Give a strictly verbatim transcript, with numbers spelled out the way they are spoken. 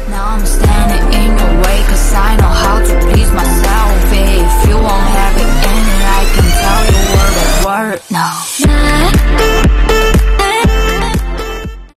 Now I'm standing in your way, cause I know how to please myself. If you won't have it in it, I can tell you word by word now.